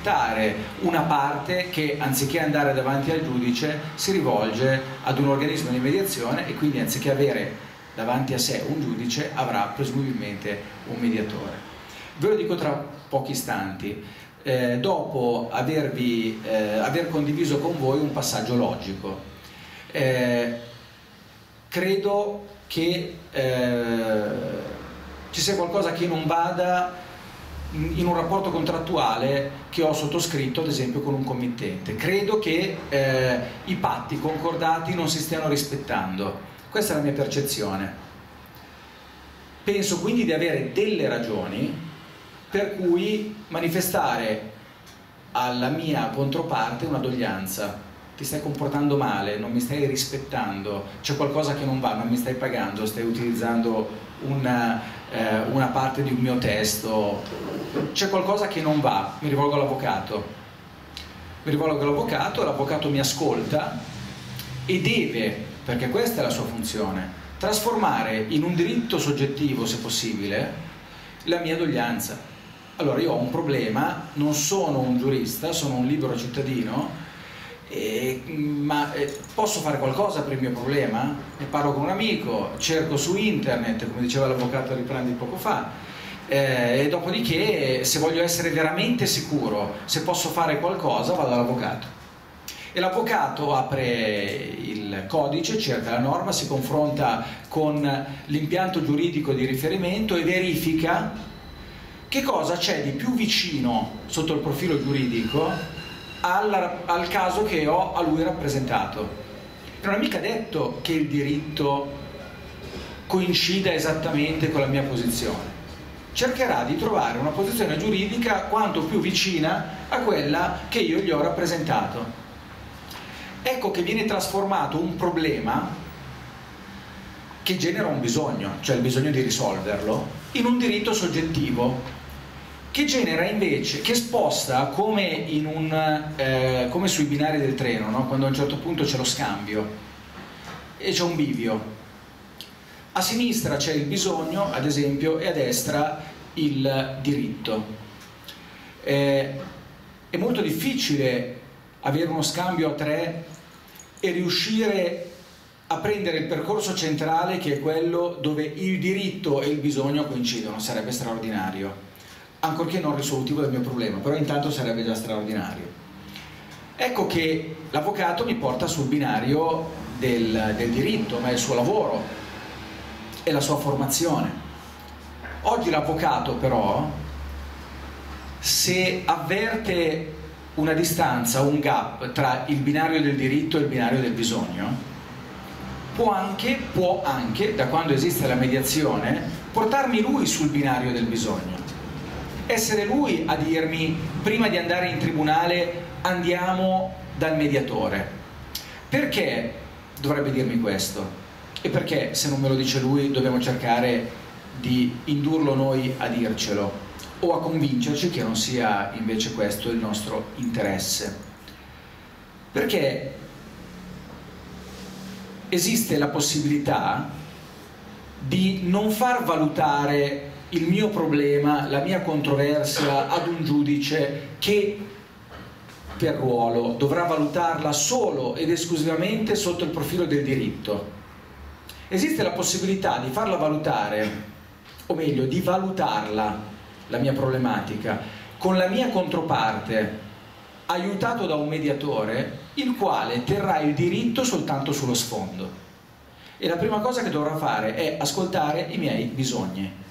una parte che anziché andare davanti al giudice si rivolge ad un organismo di mediazione e quindi anziché avere davanti a sé un giudice avrà presumibilmente un mediatore. Ve lo dico tra pochi istanti, dopo aver condiviso con voi un passaggio logico. Credo che ci sia qualcosa che non vada in un rapporto contrattuale che ho sottoscritto ad esempio con un committente. Credo che i patti concordati non si stiano rispettando. Questa è la mia percezione. Penso quindi di avere delle ragioni per cui manifestare alla mia controparte una doglianza. Ti stai comportando male, non mi stai rispettando, c'è qualcosa che non va, non mi stai pagando, stai utilizzando una parte di un mio testo, c'è qualcosa che non va, mi rivolgo all'avvocato. L'avvocato mi ascolta e deve, perché questa è la sua funzione, trasformare in un diritto soggettivo, se possibile, la mia doglianza. Allora io ho un problema, non sono un giurista, sono un libero cittadino, ma posso fare qualcosa per il mio problema? Ne parlo con un amico, cerco su internet, come diceva l'avvocato Riprandi poco fa, e dopodiché se voglio essere veramente sicuro se posso fare qualcosa vado all'avvocato. E l'avvocato apre il codice, cerca la norma, si confronta con l'impianto giuridico di riferimento e verifica che cosa c'è di più vicino sotto il profilo giuridico al caso che ho a lui rappresentato. Non è mica detto che il diritto coincida esattamente con la mia posizione. Cercherà di trovare una posizione giuridica quanto più vicina a quella che io gli ho rappresentato. Ecco che viene trasformato un problema che genera un bisogno, cioè il bisogno di risolverlo, in un diritto soggettivo che genera invece, che sposta come sui binari del treno, no? Quando a un certo punto c'è lo scambio e c'è un bivio. A sinistra c'è il bisogno, ad esempio, e a destra il diritto. È molto difficile avere uno scambio a tre e riuscire a prendere il percorso centrale, che è quello dove il diritto e il bisogno coincidono. Sarebbe straordinario, ancorché non risolutivo del mio problema, però intanto sarebbe già straordinario. Ecco che l'avvocato mi porta sul binario del diritto, ma è il suo lavoro, è la sua formazione. Oggi l'avvocato però, se avverte una distanza, un gap tra il binario del diritto e il binario del bisogno, può anche, da quando esiste la mediazione, portarmi lui sul binario del bisogno. Essere lui a dirmi, prima di andare in tribunale, andiamo dal mediatore. Perché dovrebbe dirmi questo? E perché, se non me lo dice lui, dobbiamo cercare di indurlo noi a dircelo o a convincerci che non sia invece questo il nostro interesse? Perché esiste la possibilità di non far valutare il mio problema, la mia controversia ad un giudice che per ruolo dovrà valutarla solo ed esclusivamente sotto il profilo del diritto. Esiste la possibilità di farla valutare, o meglio di valutarla, la mia problematica, con la mia controparte, aiutato da un mediatore, il quale terrà il diritto soltanto sullo sfondo. E la prima cosa che dovrà fare è ascoltare i miei bisogni.